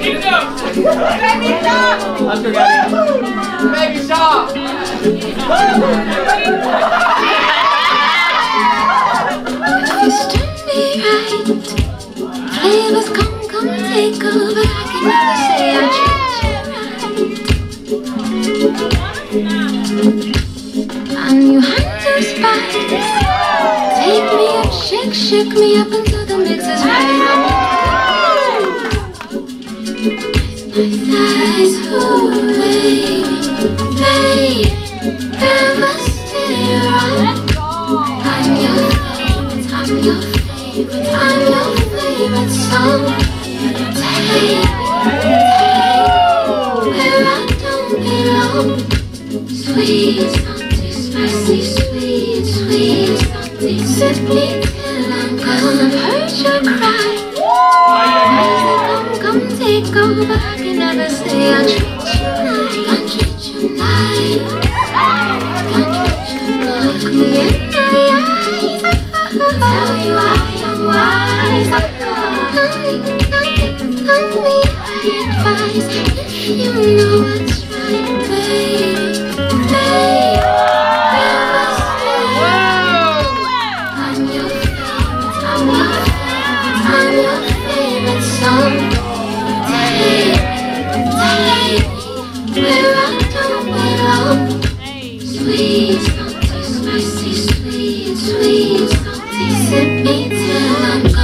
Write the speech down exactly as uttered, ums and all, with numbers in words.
Baby shark! Let's go, Gabi. Baby shark! You stir me right. Flavors come, come take over. I can never say I treat you right. And you handle spice. Take me up, shake, shake me up until the mix is right. Nice, ooh, baby, baby, never stay right. I'm your favorite, I'm your favorite, I'm your favorite song. Take me, take me where I don't belong. Sweet, salty, spicy, sweet, sweet, salty. Sip me till I'm gone. I've heard you cry. Come, come take over. I can never say I treat you right. I treat you right. I treat you right. Look me in the eyes. Tell you I am wise. Tell me I advise. If you know what's right, baby, baby, never stay. I'm your favorite. I'm your favorite. I'm your favorite song. Take, take me where I don't belong. Sweet, salty, spicy, sweet, sweet, salty. Sip me till I'm